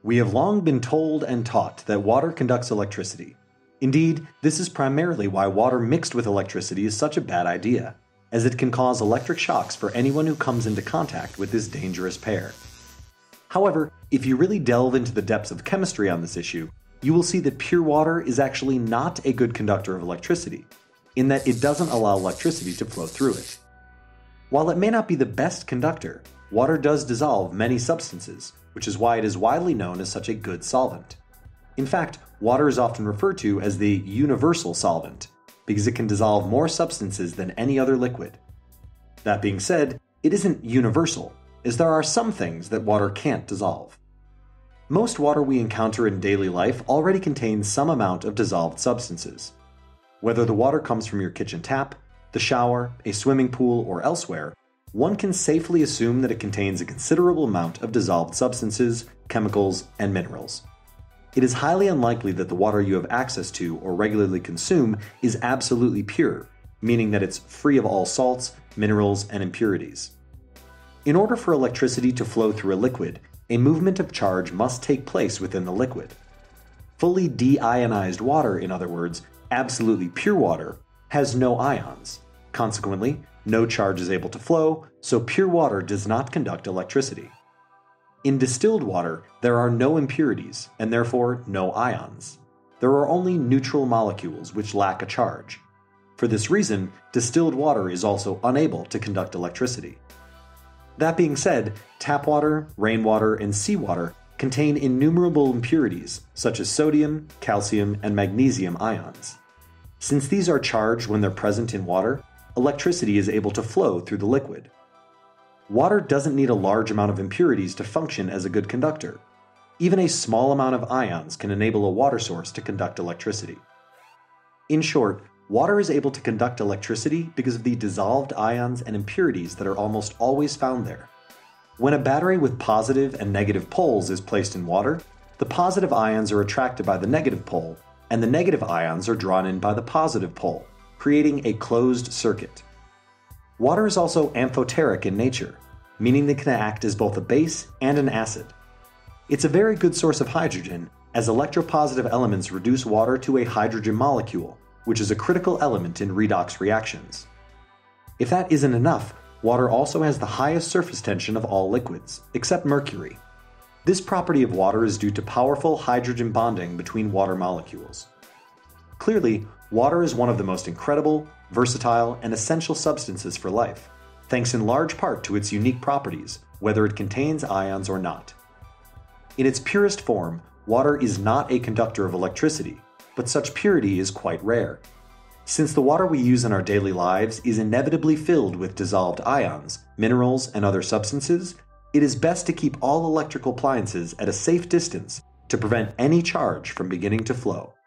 We have long been told and taught that water conducts electricity. Indeed, this is primarily why water mixed with electricity is such a bad idea, as it can cause electric shocks for anyone who comes into contact with this dangerous pair. However, if you really delve into the depths of chemistry on this issue, you will see that pure water is actually not a good conductor of electricity, in that it doesn't allow electricity to flow through it. While it may not be the best conductor, water does dissolve many substances, which is why it is widely known as such a good solvent. In fact, water is often referred to as the universal solvent, because it can dissolve more substances than any other liquid. That being said, it isn't universal, as there are some things that water can't dissolve. Most water we encounter in daily life already contains some amount of dissolved substances. Whether the water comes from your kitchen tap, the shower, a swimming pool, or elsewhere, one can safely assume that it contains a considerable amount of dissolved substances, chemicals, and minerals. It is highly unlikely that the water you have access to or regularly consume is absolutely pure, meaning that it's free of all salts, minerals, and impurities. In order for electricity to flow through a liquid, a movement of charge must take place within the liquid. Fully deionized water, in other words, absolutely pure water, has no ions. Consequently, no charge is able to flow, so pure water does not conduct electricity. In distilled water, there are no impurities, and therefore no ions. There are only neutral molecules which lack a charge. For this reason, distilled water is also unable to conduct electricity. That being said, tap water, rainwater, and seawater contain innumerable impurities, such as sodium, calcium, and magnesium ions. Since these are charged when they're present in water, electricity is able to flow through the liquid. Water doesn't need a large amount of impurities to function as a good conductor. Even a small amount of ions can enable a water source to conduct electricity. In short, water is able to conduct electricity because of the dissolved ions and impurities that are almost always found there. When a battery with positive and negative poles is placed in water, the positive ions are attracted by the negative pole, and the negative ions are drawn in by the positive pole, creating a closed circuit. Water is also amphoteric in nature, meaning that it can act as both a base and an acid. It's a very good source of hydrogen, as electropositive elements reduce water to a hydrogen molecule, which is a critical element in redox reactions. If that isn't enough, water also has the highest surface tension of all liquids, except mercury. This property of water is due to powerful hydrogen bonding between water molecules. Clearly, water is one of the most incredible, versatile, and essential substances for life, thanks in large part to its unique properties, whether it contains ions or not. In its purest form, water is not a conductor of electricity, but such purity is quite rare. Since the water we use in our daily lives is inevitably filled with dissolved ions, minerals, and other substances, it is best to keep all electrical appliances at a safe distance to prevent any charge from beginning to flow.